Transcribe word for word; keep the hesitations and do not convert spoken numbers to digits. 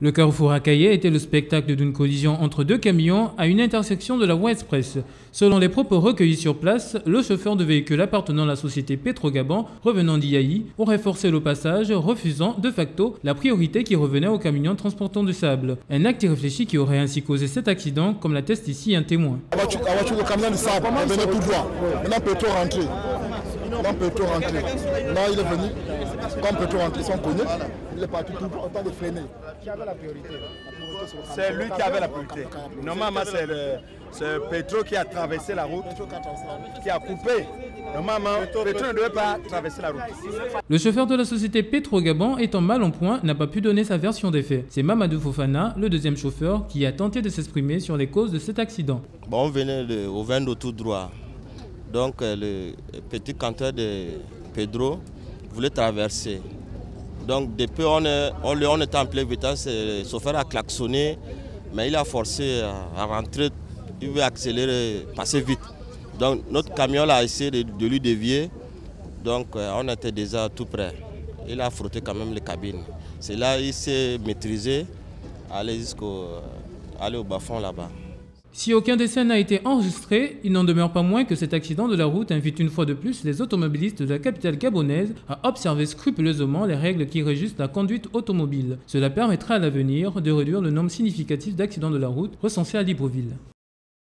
Le carrefour à Kayé était le spectacle d'une collision entre deux camions à une intersection de la voie express. Selon les propos recueillis sur place, le chauffeur de véhicule appartenant à la société Petrogaban, revenant d'Iaï, aurait forcé le passage, refusant de facto la priorité qui revenait aux camions transportant du sable. Un acte irréfléchi qui aurait ainsi causé cet accident, comme l'atteste ici un témoin. La voiture, la voiture, le camion de sable, elle venait tout droit. Maintenant, Petro rentré. Maintenant, Petro rentré. Là, il est venu. Quand Petro rentré, ils sont connus. Il est parti tout droit, en train de freiner. Qui avait la priorité? C'est lui qui avait la priorité. Normalement, c'est le Petro qui a traversé la route, qui a coupé. Normalement, Petro ne devait pas traverser la route. Le chauffeur de la société Petrogaban, étant mal en point, n'a pas pu donner sa version des faits. C'est Mamadou Fofana, le deuxième chauffeur, qui a tenté de s'exprimer sur les causes de cet accident. Bon, on venait de, au Vendo tout droit. Donc le petit canteur de Pedro voulait traverser. Donc depuis on, est, on, on était en pleine vitesse, le chauffeur a klaxonné, mais il a forcé à rentrer, il veut accélérer, passer vite. Donc notre camion a essayé de, de lui dévier, donc on était déjà tout près. Il a frotté quand même les cabines. C'est là qu'il s'est maîtrisé, aller jusqu'au aller au bas-fond là-bas. Si aucun décès n'a été enregistré, il n'en demeure pas moins que cet accident de la route invite une fois de plus les automobilistes de la capitale gabonaise à observer scrupuleusement les règles qui régissent la conduite automobile. Cela permettra à l'avenir de réduire le nombre significatif d'accidents de la route recensés à Libreville.